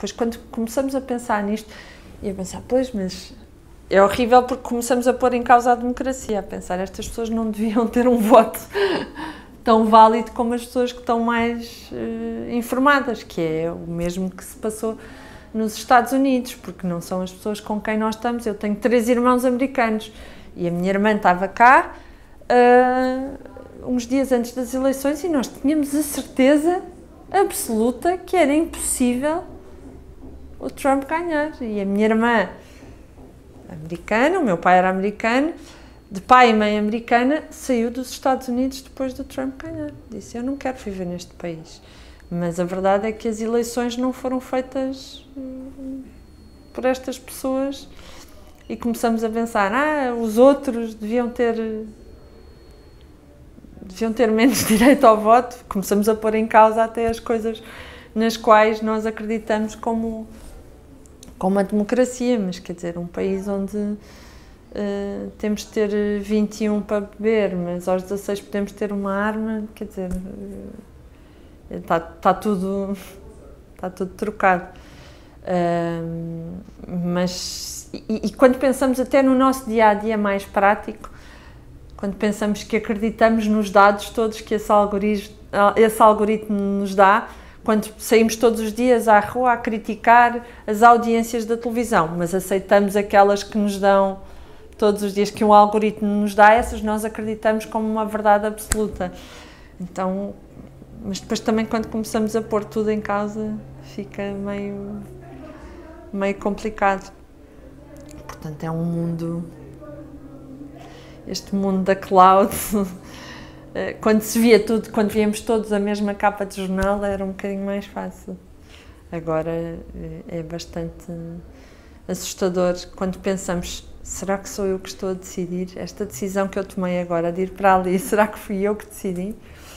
depois quando começamos a pensar nisto, e a pensar, pois, mas é horrível porque começamos a pôr em causa a democracia, a pensar, estas pessoas não deviam ter um voto tão válido como as pessoas que estão mais informadas, que é o mesmo que se passou nos Estados Unidos, porque não são as pessoas com quem nós estamos. Eu tenho 3 irmãos americanos e a minha irmã estava cá uns dias antes das eleições e nós tínhamos a certeza absoluta que era impossível o Trump ganhar. E a minha irmã americana, o meu pai era americano, de pai e mãe americana, saiu dos Estados Unidos depois do Trump ganhar. Disse, eu não quero viver neste país. Mas a verdade é que as eleições não foram feitas por estas pessoas e começamos a pensar, os outros deviam ter menos direito ao voto. Começamos a pôr em causa até as coisas nas quais nós acreditamos como a democracia, mas quer dizer, um país onde temos de ter 21 para beber, mas aos 16 podemos ter uma arma, quer dizer, está tudo trocado. E quando pensamos até no nosso dia-a-dia mais prático, quando pensamos que acreditamos nos dados todos que esse algoritmo nos dá, quando saímos todos os dias à rua a criticar as audiências da televisão, mas aceitamos aquelas que nos dão todos os dias, que um algoritmo nos dá, essas nós acreditamos como uma verdade absoluta. Então, mas depois também quando começamos a pôr tudo em causa, fica meio complicado. Portanto, é um mundo, este mundo da cloud, quando se via tudo, quando víamos todos a mesma capa de jornal, era um bocadinho mais fácil. Agora é bastante assustador quando pensamos, será que sou eu que estou a decidir? Esta decisão que eu tomei agora de ir para ali, será que fui eu que decidi?